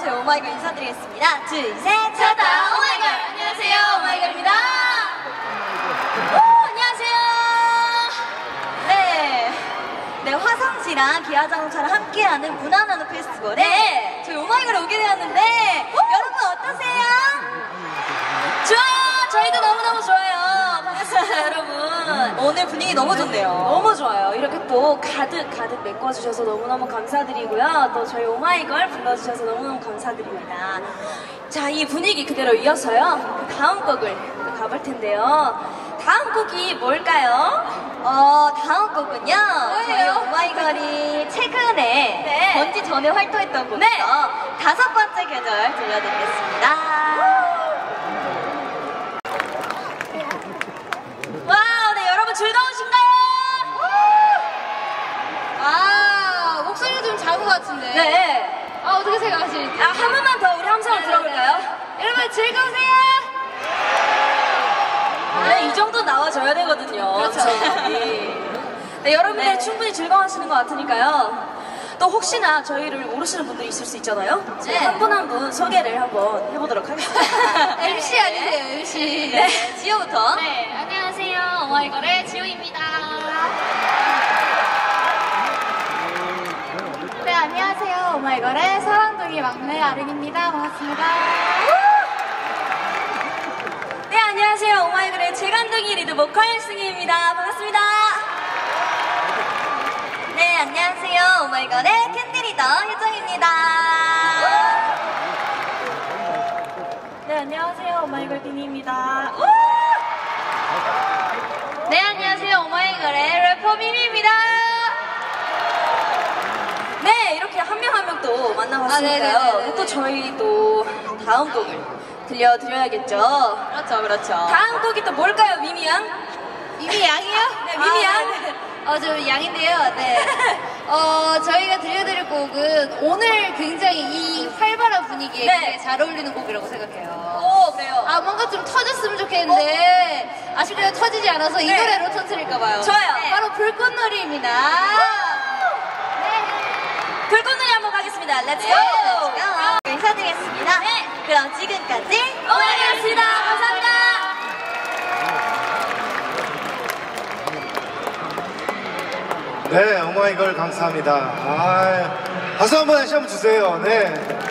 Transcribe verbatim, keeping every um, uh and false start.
저희 오마이걸 인사드리겠습니다. 둘, 셋, 찾아 오마이걸! 안녕하세요, 오마이걸입니다. 오, 안녕하세요. 네, 네 화성지랑 기아자동차랑 함께하는 문화나눔 페스티벌에 네. 저희 오마이걸에 오게 되었는데 오! 여러분 어떠세요? 좋아요, 저희도 너무너무 좋아요. 반갑습니다, 여러분. 오늘 분위기 너무 좋네요. 너무 좋아요. 이렇게 또 가득 가득 메꿔주셔서 너무너무 감사드리고요. 또 저희 오마이걸 불러주셔서 너무너무 감사드립니다. 자, 이 분위기 그대로 이어서요. 그 다음 곡을 또 가볼 텐데요. 다음 곡이 뭘까요? 어, 다음 곡은요. 저희 뭐예요? 오마이걸이 최근에 네. 번지 전에 활동했던 곡이죠. 네. 다섯 번째 계절 들려드리겠습니다. 와우, 네, 여러분 즐거우신가요? 아, 목소리가 좀 작은 것 같은데. 네. 아, 어떻게 생각하시는지. 아, 한 번만 더 우리 함성을 들어볼까요? 여러분 즐거우세요? 네, 이 정도 나와줘야 되거든요. 그렇죠. 저희. 네, 여러분들 네. 충분히 즐거워하시는 것 같으니까요. 또 혹시나 저희를 모르시는 분들이 있을 수 있잖아요. 네. 한 분 한 분 소개를 한번 해보도록 하겠습니다. 엠씨 아니세요, 엠씨. 네, 지효부터. 네, 안녕하세요. 오마이걸의 지효입니다. 네, 안녕하세요. 오마이걸의 사랑둥이 막내 아름입니다. 반갑습니다. 네, 안녕하세요. 오마이걸의 재간둥이 리드 보컬 승희입니다. 반갑습니다. 네, 안녕하세요. 오마이걸의 캔디리더 효정입니다. 네, 안녕하세요. 오마이걸 비니입니다. 네, 안녕하세요. 오마이걸의 래퍼 미미입니다. 네, 이렇게 한 명 한 명 또 만나봤으니까요. 아, 네네네네. 또 저희 또 다음 곡을 들려드려야겠죠. 그렇죠, 그렇죠. 다음 곡이 또 뭘까요, 미미양? 미미 양이요? 네, 미미 양. 아, 네. 어, 저 양인데요. 네. 어, 저희가 들려드릴 곡은 오늘 굉장히 이 활발한 분위기에 네. 되게 잘 어울리는 곡이라고 생각해요. 오, 그래요. 아, 뭔가 좀 터졌으면 좋겠는데 아쉽게도 터지지 않아서 이 네. 노래로 터뜨릴까봐요. 좋아요. 네. 바로 불꽃놀이입니다. 불꽃놀이 한번 가겠습니다. 렛츠고! 네, 인사드리겠습니다. 네. 그럼 지금까지 오마이걸이었습니다. 감사합니다. 네, 오마이걸 감사합니다. 아, 박수 한번 다시 한번 주세요. 네.